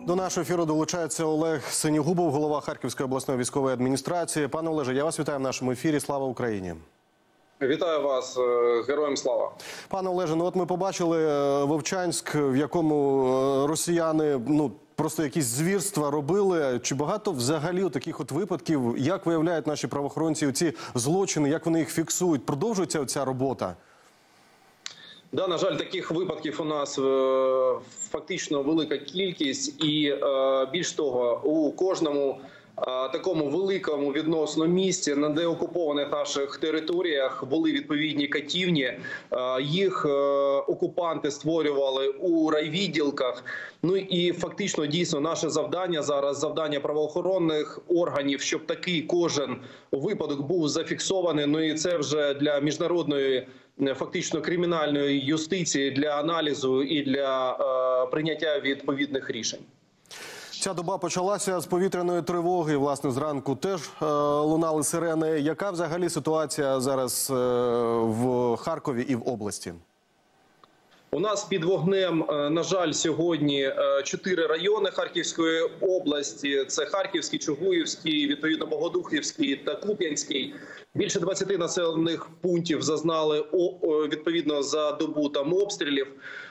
До нашого ефіру долучається Олег Синігубов, голова Харківської обласної військової адміністрації. Пане Олеже, я вас вітаю в нашому ефірі. Слава Україні! Вітаю вас, героям слава. Пане Олеже, ну от ми побачили Вовчанськ, в якому росіяни, просто якісь звірства робили. Чи багато взагалі таких от випадків, як виявляють наші правоохоронці ці злочини, як вони їх фіксують? Продовжується ця робота? Да, на жаль, таких випадків у нас фактично велика кількість, і більш того, у кожному такому великому відносно місці на деокупованих наших територіях були відповідні катівні. Їх окупанти створювали у райвідділках. Ну і фактично дійсно наше завдання зараз, завдання правоохоронних органів, щоб такий кожен випадок був зафіксований. Ну і це вже для міжнародної фактично кримінальної юстиції, для аналізу і для прийняття відповідних рішень. Ця доба почалася з повітряної тривоги. Власне, зранку теж лунали сирени. Яка взагалі ситуація зараз в Харкові і в області? У нас під вогнем, на жаль, сьогодні 4 райони Харківської області. Це Харківський, Чугуївський, відповідно Богодухівський та Куп'янський. Більше 20 населених пунктів зазнали відповідно за добу там обстрілів.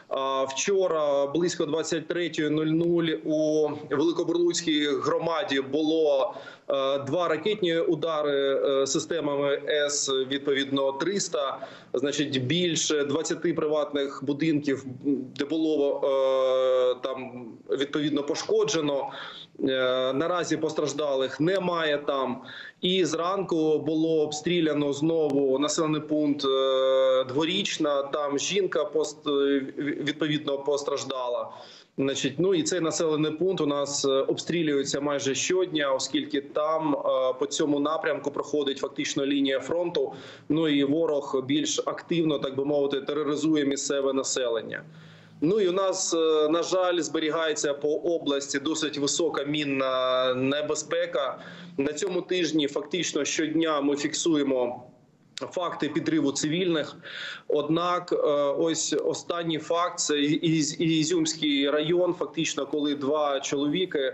Вчора близько 23:00 у Великобурлуцькій громаді було 2 ракетні удари системами С, відповідно 300. Значить, більше 20 приватних будинків, де було там відповідно пошкоджено. Наразі постраждалих немає там. І зранку було обстріляно знову населений пункт Дворічна. Там жінка відповідно постраждала. Значить, ну і цей населений пункт у нас обстрілюється майже щодня, оскільки там по цьому напрямку проходить фактично лінія фронту. Ну і ворог більш активно, так би мовити, тероризує місцеве населення. Ну і у нас, на жаль, зберігається по області досить висока мінна небезпека. На цьому тижні фактично щодня ми фіксуємо факти підриву цивільних. Однак ось останній факт – це Ізюмський район, фактично, коли 2 чоловіки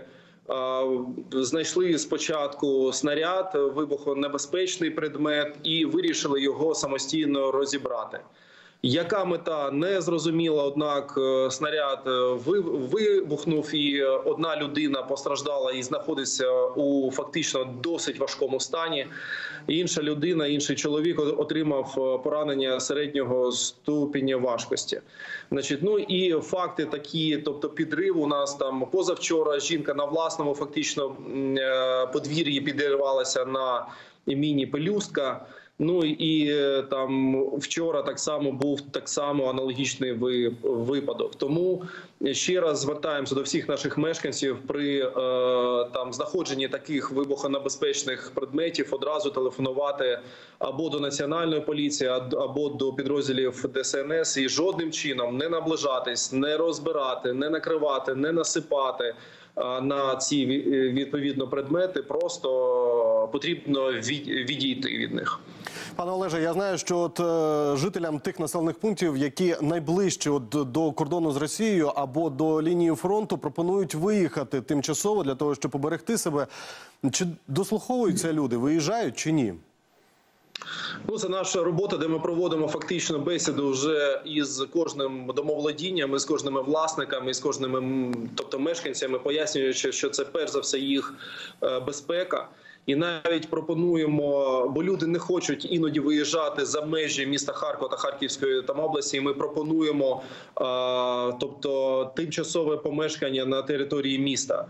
знайшли спочатку снаряд, вибухонебезпечний предмет, і вирішили його самостійно розібрати. Яка мета, не зрозуміла, однак снаряд вибухнув, і одна людина постраждала і знаходиться у фактично досить важкому стані. Інша людина, інший чоловік отримав поранення середнього ступеня важкості. Значить, ну і факти такі, тобто підрив у нас там позавчора жінка на власному фактично подвір'ї підірвалася на міні пелюстка. Ну і там вчора так само був аналогічний випадок. Тому ще раз звертаємося до всіх наших мешканців при знаходженні таких вибухонебезпечних предметів одразу телефонувати або до Національної поліції, або до підрозділів ДСНС і жодним чином не наближатись, не розбирати, не накривати, не насипати на ці відповідно предмети. Просто потрібно відійти від них. Пане Олеже, я знаю, що от жителям тих населених пунктів, які найближче до кордону з Росією або до лінії фронту, пропонують виїхати тимчасово для того, щоб поберегти себе. Чи дослуховуються люди, виїжджають чи ні? Ну, це наша робота, де ми проводимо фактично бесіду вже із кожним домоволодінням, із кожними власниками, із кожними, тобто мешканцями, пояснюючи, що це перш за все їх безпека. І навіть пропонуємо, бо люди не хочуть іноді виїжджати за межі міста Харкова та Харківської області. І ми пропонуємо, тобто, тимчасове помешкання на території міста.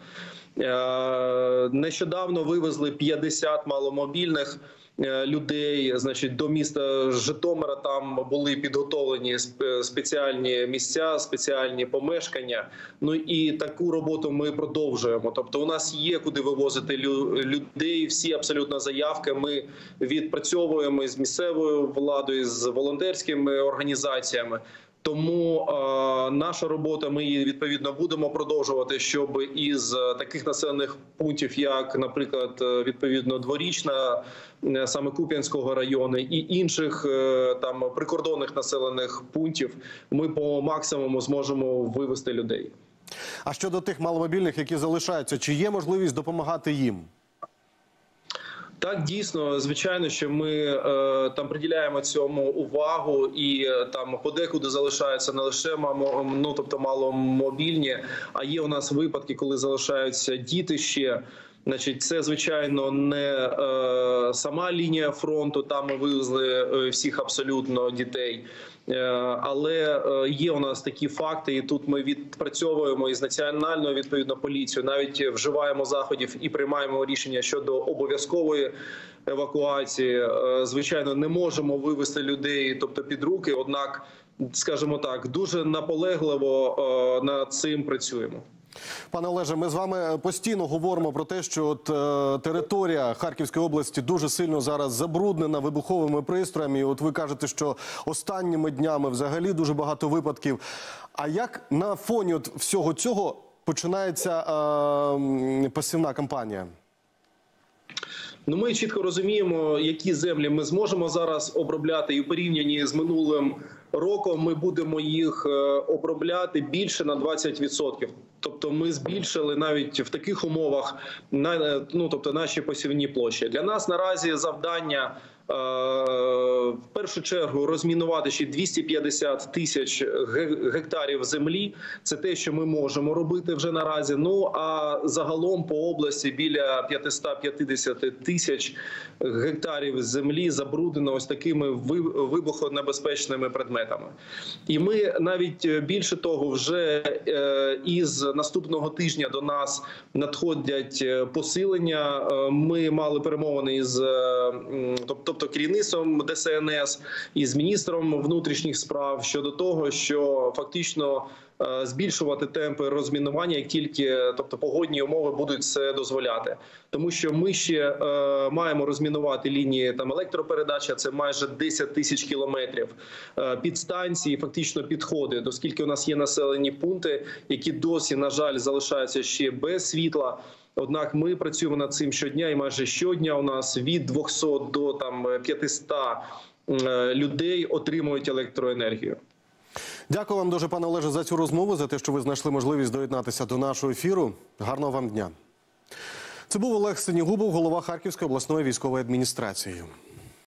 Нещодавно вивезли 50 маломобільних людей, значить, до міста Житомира. Там були підготовлені спеціальні місця, спеціальні помешкання. Ну і таку роботу ми продовжуємо. Тобто у нас є куди вивозити людей, всі абсолютно заявки ми відпрацьовуємо з місцевою владою, з волонтерськими організаціями. Тому наша робота, ми її відповідно будемо продовжувати, щоб із таких населених пунктів, як, наприклад, відповідно Дворічна, саме Куп'янського району і інших там прикордонних населених пунктів, ми по максимуму зможемо вивести людей. А щодо тих маломобільних, які залишаються, чи є можливість допомагати їм? Так, дійсно, звичайно, що ми там приділяємо цьому увагу, і там подекуди залишаються не лише маломобільні, а є у нас випадки, коли залишаються діти ще. Значить, це, звичайно, не сама лінія фронту, там ми вивезли всіх абсолютно дітей. Але є у нас такі факти, і тут ми відпрацьовуємо із національною, відповідно, поліцією, навіть вживаємо заходів і приймаємо рішення щодо обов'язкової евакуації. Звичайно, не можемо вивезти людей, тобто під руки, однак, скажімо так, дуже наполегливо над цим працюємо. Пане Олеже, ми з вами постійно говоримо про те, що територія Харківської області дуже сильно зараз забруднена вибуховими пристроями. І от ви кажете, що останніми днями взагалі дуже багато випадків. А як на фоні всього цього починається пасивна кампанія? Ну, ми чітко розуміємо, які землі ми зможемо зараз обробляти, і в порівнянні з минулим роком ми будемо їх обробляти більше на 20%. Тобто ми збільшили навіть в таких умовах наші посівні площі. Для нас наразі завдання в першу чергу розмінувати ще 250 тисяч гектарів землі. Це те, що ми можемо робити вже наразі. Ну а загалом по області біля 550 тисяч гектарів землі забруднено ось такими вибухонебезпечними предметами. І ми навіть більше того, вже із наступного тижня до нас надходять посилення. Ми мали перемовини із тобто керівництвом ДСНС і з міністром внутрішніх справ щодо того, що фактично збільшувати темпи розмінування, як тільки погодні умови будуть це дозволяти. Тому що ми ще маємо розмінувати лінії електропередач, це майже 10 тисяч кілометрів, підстанції, фактично підходи, оскільки у нас є населені пункти, які досі, на жаль, залишаються ще без світла. Однак ми працюємо над цим щодня, і майже щодня у нас від 200 до 500 людей отримують електроенергію. Дякую вам дуже, пане Олеже, за цю розмову, за те, що ви знайшли можливість доєднатися до нашого ефіру. Гарного вам дня. Це був Олег Синігубов, голова Харківської обласної військової адміністрації.